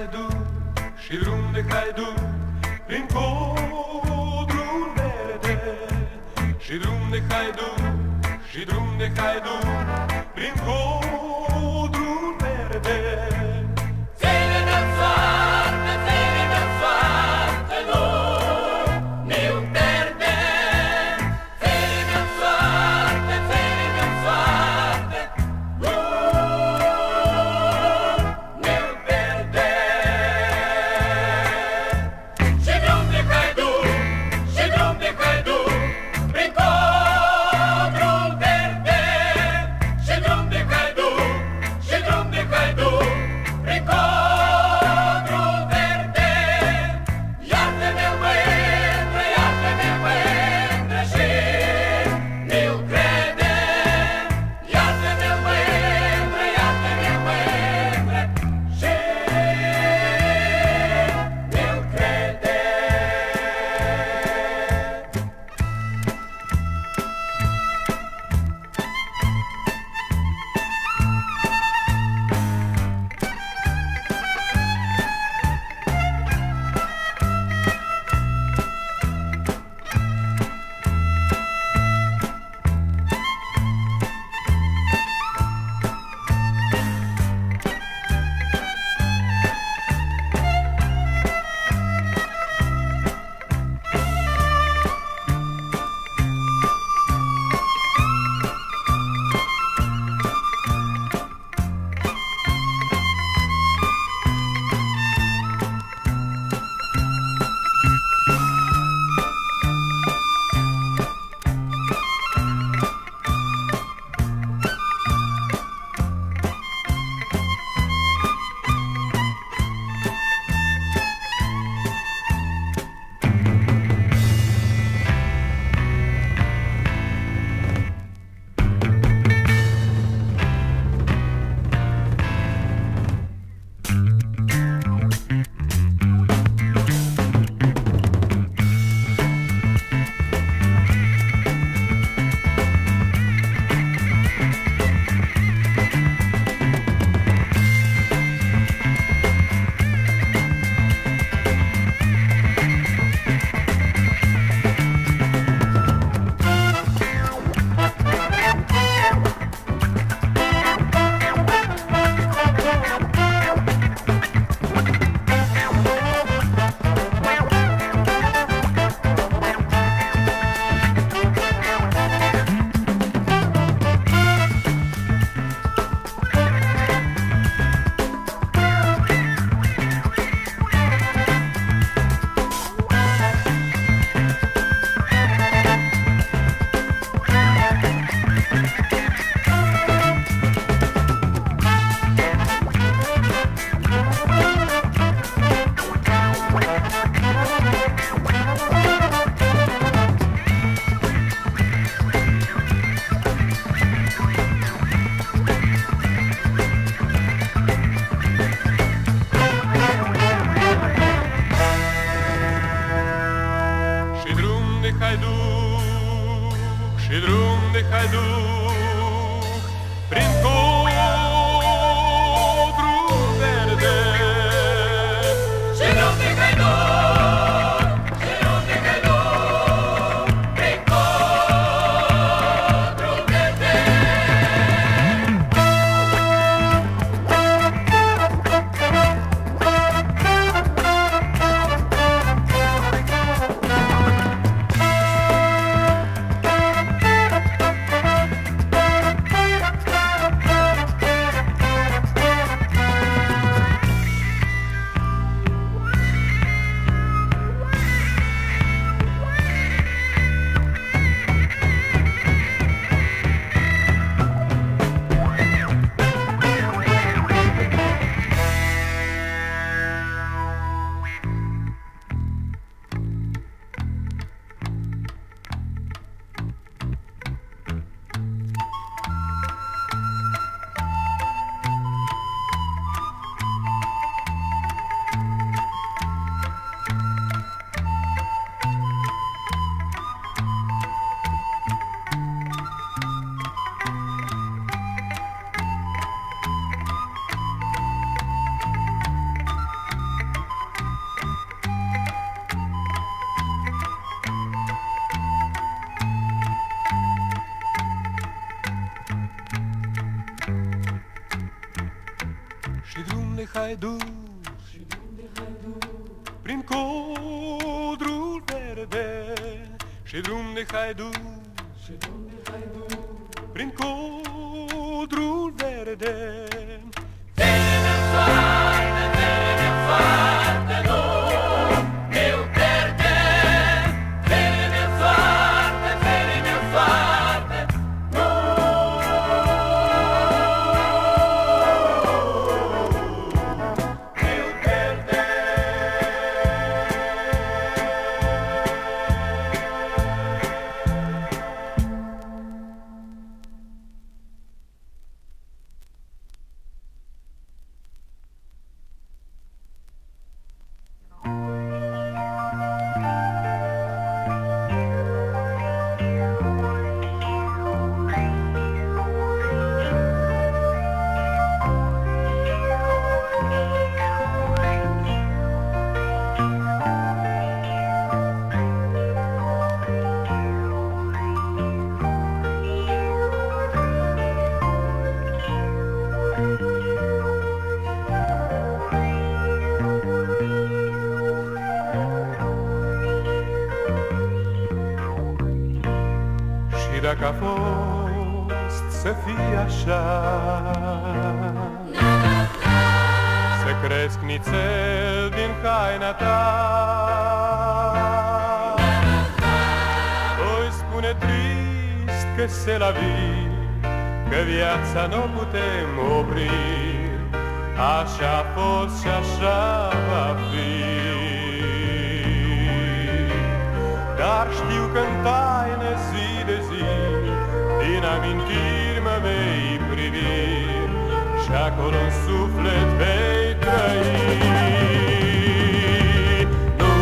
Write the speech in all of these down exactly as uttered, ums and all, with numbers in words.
haiduc și drum de haiduc prin codrul verde. Și drum de haiduc și drum de haiduc prin codrul verde. Ține de soartă, ține de soartă, nu ne-o pierde. Ține de soartă, ține de soartă, nu ne-o pierde. Și drum de haiduc, și drum de haiduc prin codrul verde. Și drum de haiduc, și drum de haiduc prin codrul verde. Iartă-ne, mândră, iartă-ne, mândră, și ne-o crede. Iartă-ne, mândră, iartă-ne, mândră, și ne-o crede. Și drum de haiduc, și drum de haiduc prin codrul verde. Și drum de haiduc, și drum de haiduc prin codrul verde. de haiduc, prin codrul verde, și drum de haiduc, prin codrul verde. Vine foarte, vine foarte lung, meu verde, vine foarte, vine foarte lung, meu verde. Dacă a fost să fie așa, să cresc nițel din haina ta, voi spune trist că se la vie, că viața n-o putem opri. Așa a fost și așa va fi. Dar știu că-n taină zi de zi din amintiri mă vei privi și acolo-n suflet vei trăi. Nu,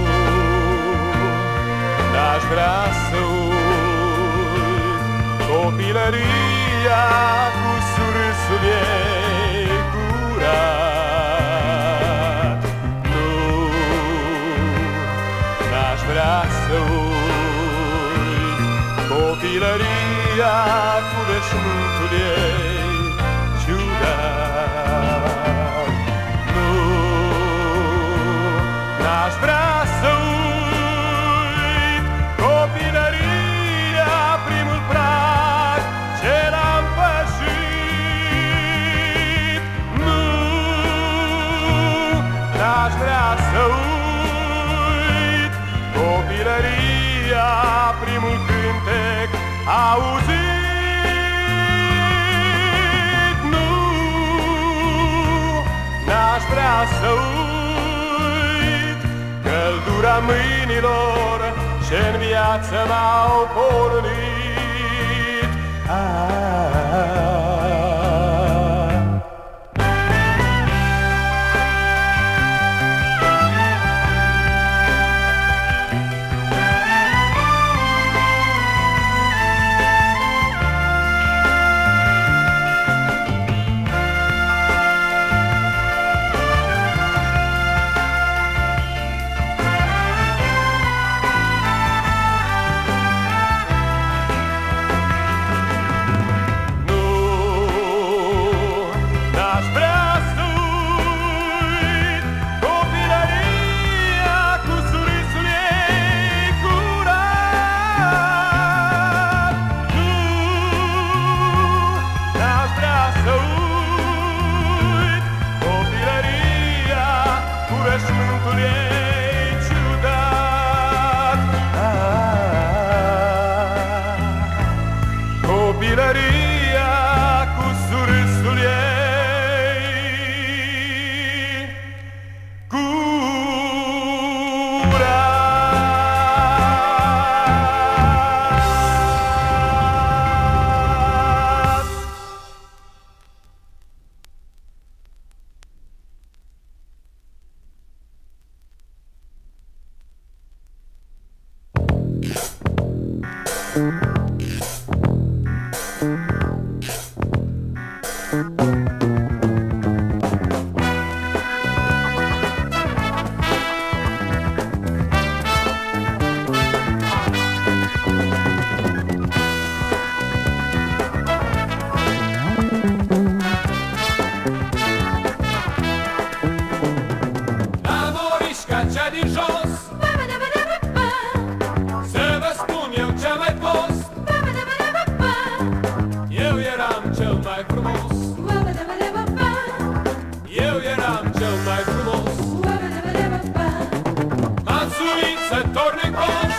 n-aș vrea să uit copilăria cu surâsul ei curat. Nu, n-aș vrea să uit copilăria cu veșmântul ei ciudat. Nu, n-aș vrea să uit copilăria, primul prag ce l-am pășit. Nu, n-aș vrea să uit copilăria, primul cântec auzit. Nu, n-aș vrea să uit căldura mâinilor ce-n viață m-au pornit. Ah. Copilăria cu surâsul ei curat. cel mai frumos. Eu eram cel mai frumos. M-am suit să torn în coș,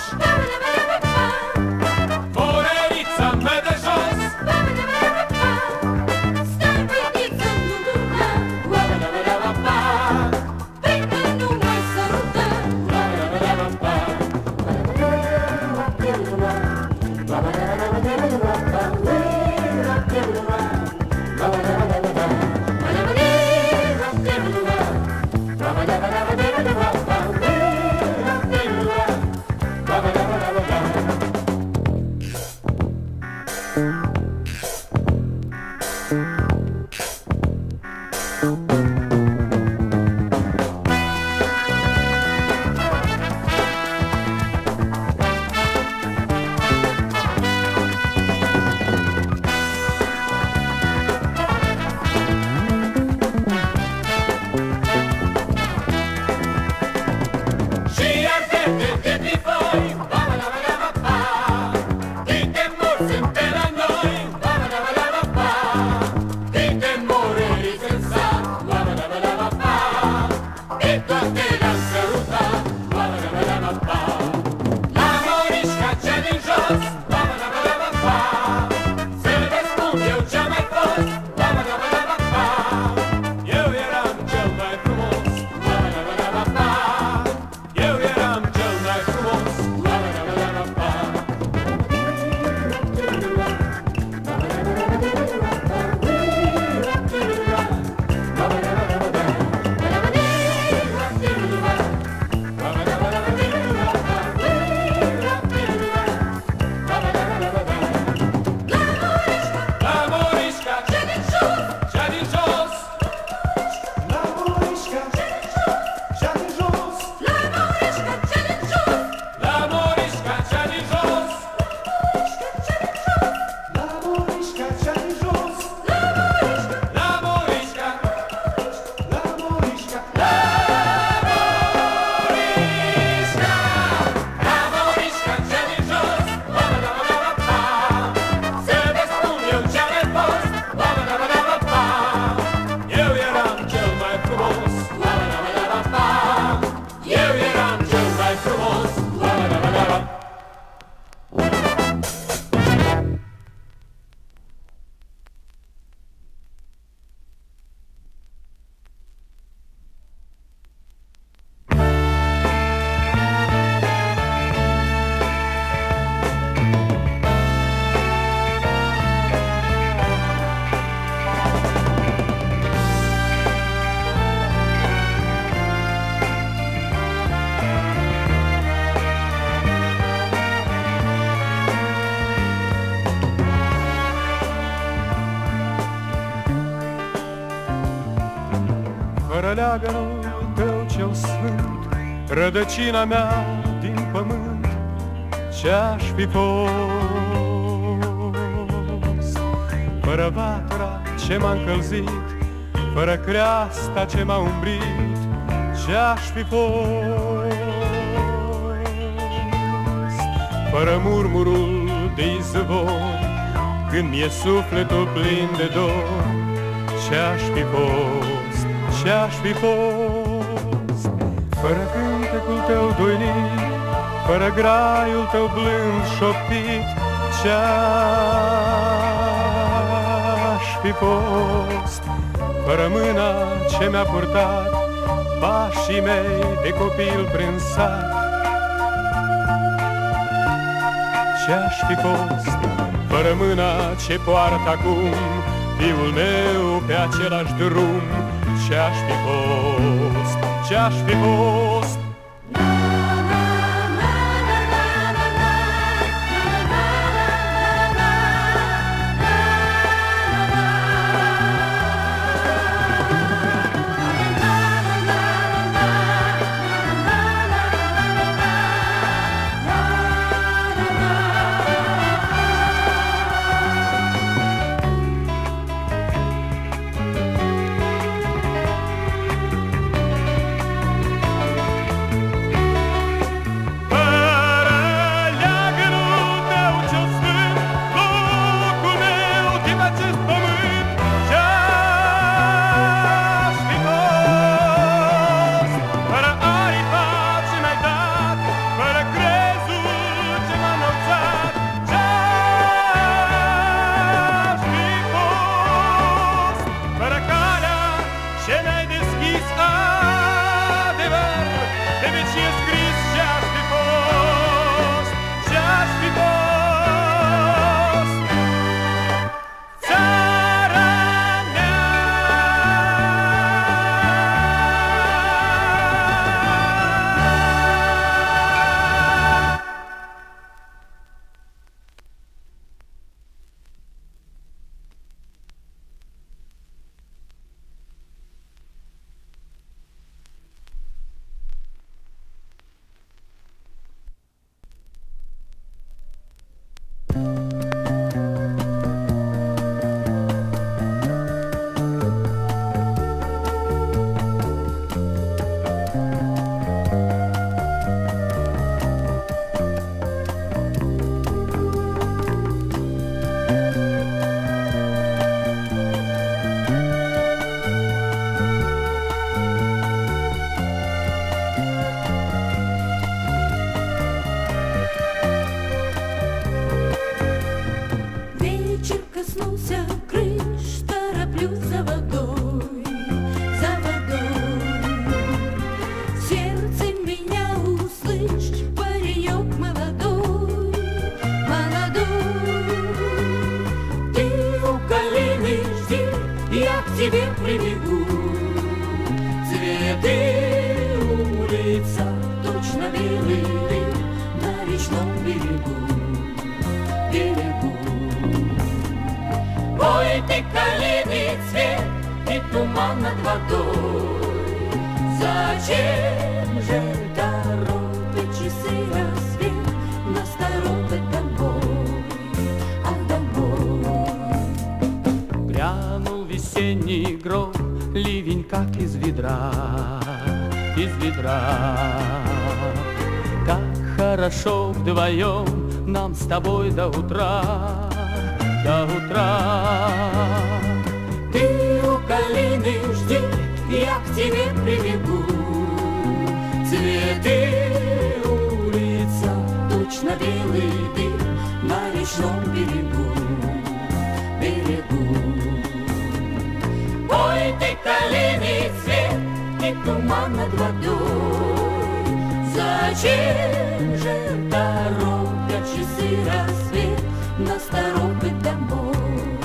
morerița mea de jos. Fără leagănul tău cel sfânt, rădăcina mea din pământ, ce-aș fi fost? Fără vatra ce m-a încălzit, fără creasta ce m-a umbrit, ce-aș fi fost? Fără murmurul de izvori, când mi-e sufletul plin de dor, ce-aș fi fost? Ce-aș fi fost? Fără cântecul tău doinic, fără graiul tău blând șoptit, ce-aș fi fost? Fără mâna ce mi-a purtat pașii mei de copil prin sat, ce-aș fi fost? Fără mâna ce poartă acum fiul meu pe același drum, ce-aș fi fost? Ce-aș fi fost? тебе прибегу. Цветы улица, точно белый дым на речном берегу, берегу. Ой, ты калины цвет и туман над водой. Зачем же торопят часы рассвет нас торопят домой, ах, домой. Грянул весенний гром, ливень как из ведра, из ведра. Как хорошо вдвоем нам с тобой до утра, до утра. Ты у калины жди, я к тебе прибегу. Цветы улица, точно белый дым на речном берегу, берегу. Ой, ты калины цвет и туман над водой. Зачем же торопят часы рассвет нас торопит домой?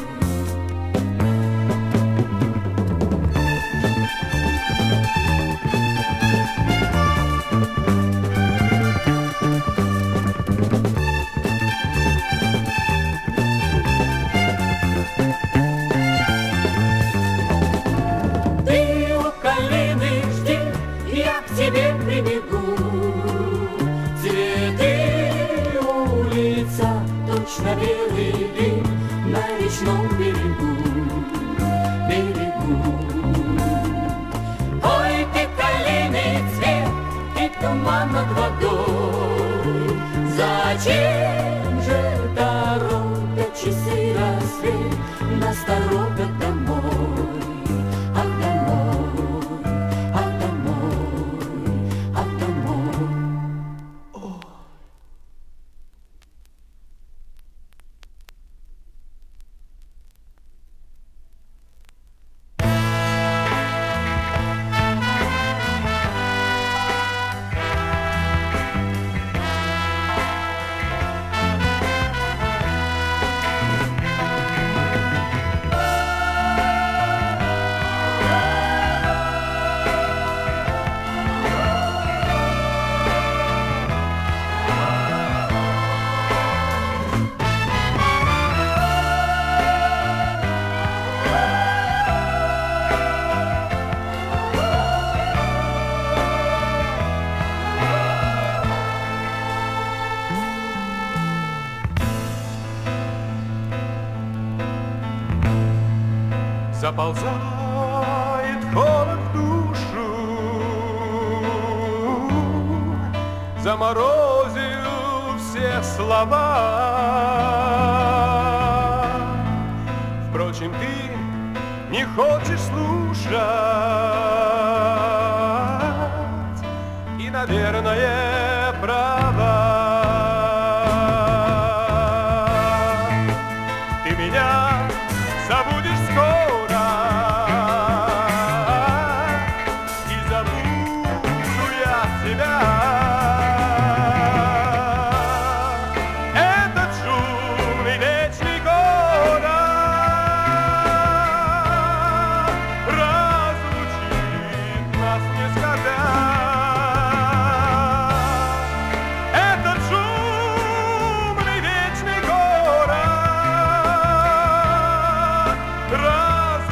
Тебе прибегу. Цветы улица, точно белый дым на речном берегу, берегу. Ой, ты калины цвет и туман над водой. Зачем же торопят часы рассвет нас торопят домой, ах, домой, ах, домой, ах, домой. О. Заползает холод в душу, заморозил все слова. Впрочем, ты не хочешь слушать, и, наверное, права. Ты меня забудешь скоро, и забуду я тебя. Этот шумный вечный город разлучит нас не сказать. Этот шумный вечный город разлучит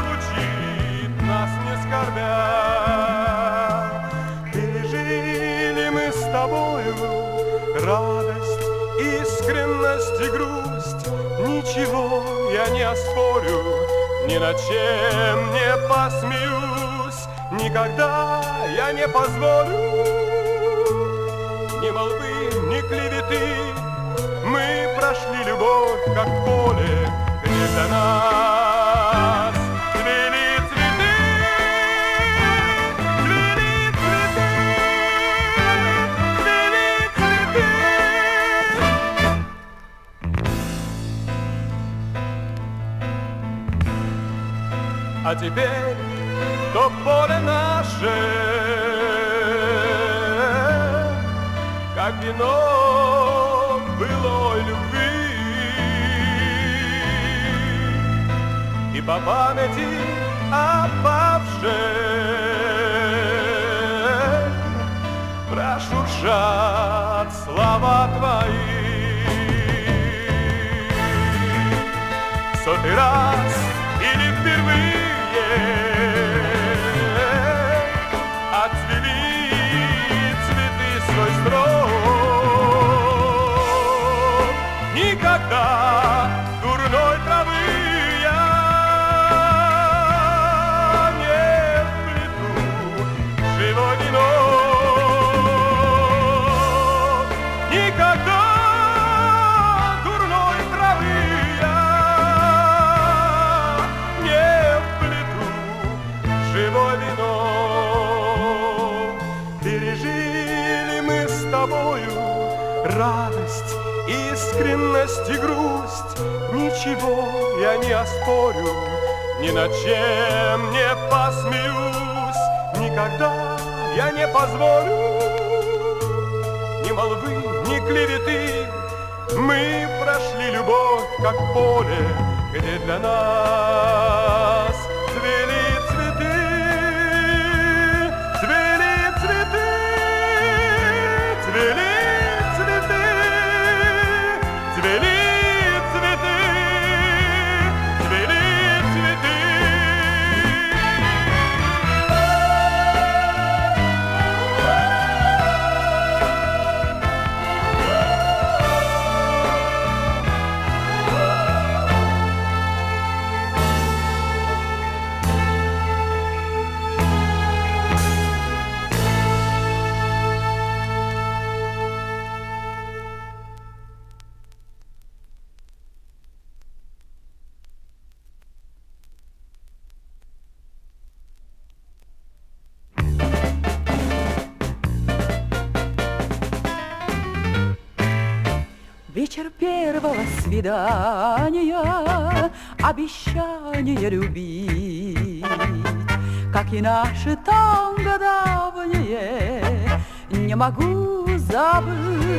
я не оспорю, ни над чем не посмеюсь, никогда я не позволю ни молвы, ни клеветы. Мы прошли любовь, как поле, где для нас цвели цветы, цвели цветы, цвели цветы. А теперь то поле наше, как вино былой любви, и по памяти опавшей прошуршат слова твои. В сотый раз или впервые отцвели цветы свой строк. Никогда дурной травы я не вплету в живой венок. Никогда дурной травы я не вплету в живой венок. Пережили мы с тобою радость, искренность и грусть, ничего я не оспорю, ни над чем не посмеюсь, никогда я не позволю ни молвы, ни клеветы. Мы прошли любовь, как поле, где для нас цвели цветы, цвели цветы, цвели. Вечер первого свидания, обещание любить, как и наши танго давние, не могу забыть.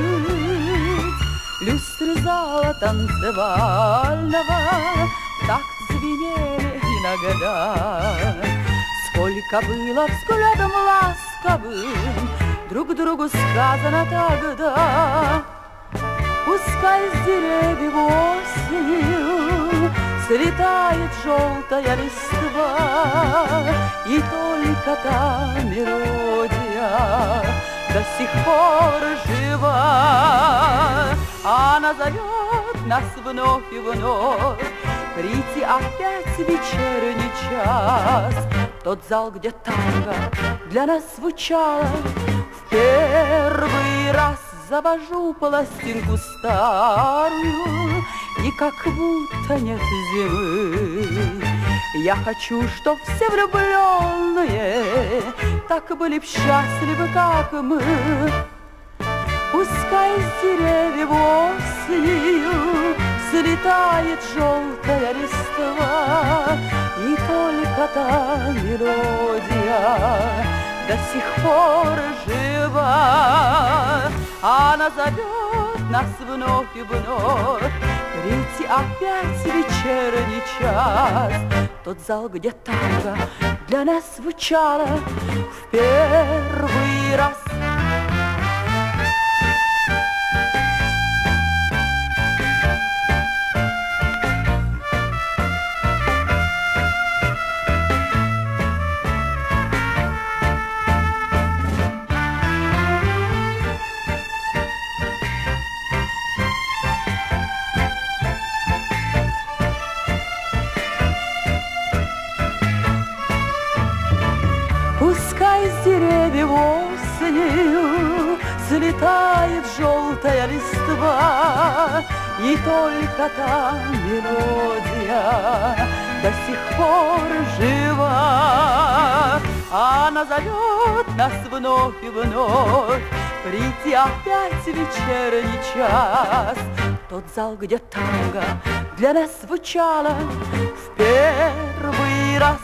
Люстры зала танцевального так звенели иногда. Сколько было взглядом ласковым друг другу сказано тогда. Пускай с деревьев осенью слетает желтая листва, и только та мелодия до сих пор жива. Она зовет нас вновь и вновь прийти опять в вечерний час. Тот зал, где танго для нас звучало в первый раз. Завожу пластинку старую, и как будто нет зимы. Я хочу, чтоб все влюбленные так были б счастливы, как мы. Пускай с деревьев осенью слетает желтая листва, и только та мелодия до сих пор жива. Она зовет нас вновь и вновь прийти опять в вечерний час. Тот зал, где танго для нас звучало в первый раз. тает желтая листва, и только та мелодия до сих пор жива. Она зовет нас вновь и вновь прийти опять в вечерний час. Тот зал, где танго для нас звучало в первый раз.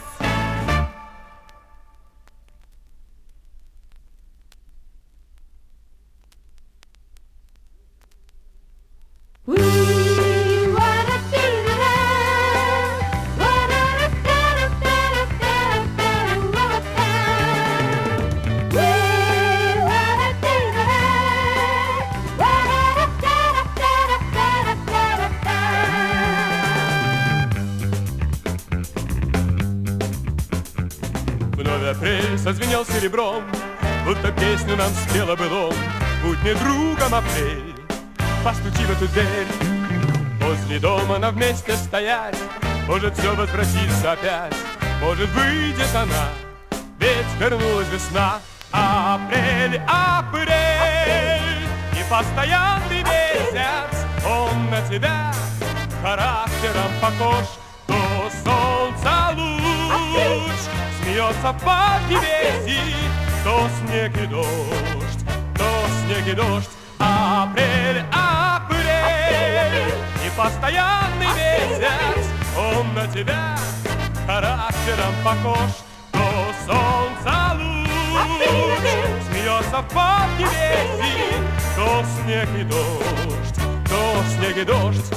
Вновь апрель созвенел серебром, будто песню нам спела былом. Будь мне другом, апрель, постучи в эту дверь. Возле дома нам вместе стоять, может, все возвратится опять. Может, выйдет она, ведь вернулась весна. Апрель, апрель, непостоянный месяц, он на тебя характером похож. То солнца луч смеется по невесте, то снег и дождь, то снег и дождь. Апрель, апрель, непостоянный месяц, он на тебя характером похож. То солнца луч смеется по невесте, то снег и дождь, то снег и дождь.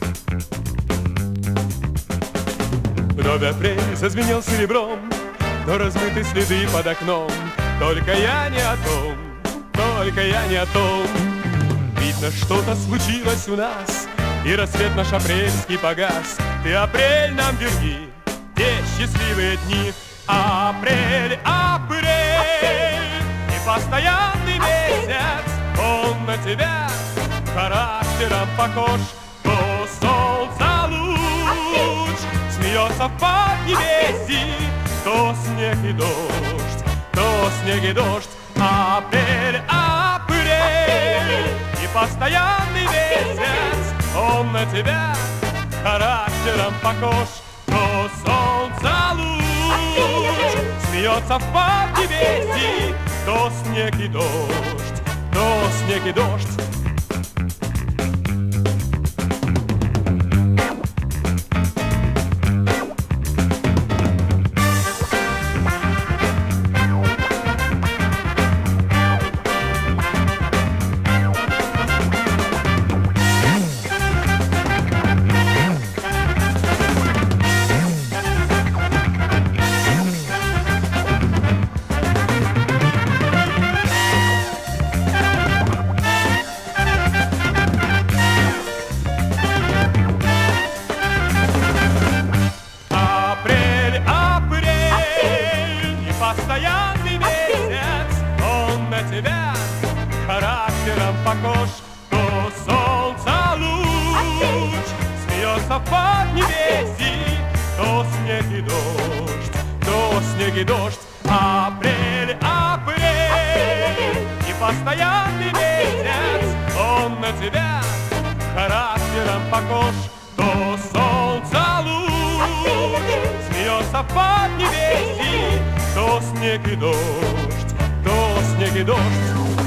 Вновь апрель зазвенел серебром, но размыты следы под окном. Только я не о том, только я не о том. Видно, что-то случилось у нас, и рассвет наш апрельский погас. Ты, апрель, нам верни те счастливые дни. Апрель, апрель, непостоянный месяц, он на тебя характером похож. То солнца луч смеется по невесте, то снег и дождь, то снег и дождь. Апрель, апрель, непостоянный месяц, он на тебя характером похож. То солнца луч смеется по невесте, то снег и дождь, то снег и дождь. Постоянный месяц, он на тебя характером похож. То солнца луч смеется по невесте, то снег и дождь, то снег и дождь. Апрель, апрель, непостоянный месяц, он на тебя характером похож. То солнца луч смеется по невесте, то снег и дождь, то снег и дождь.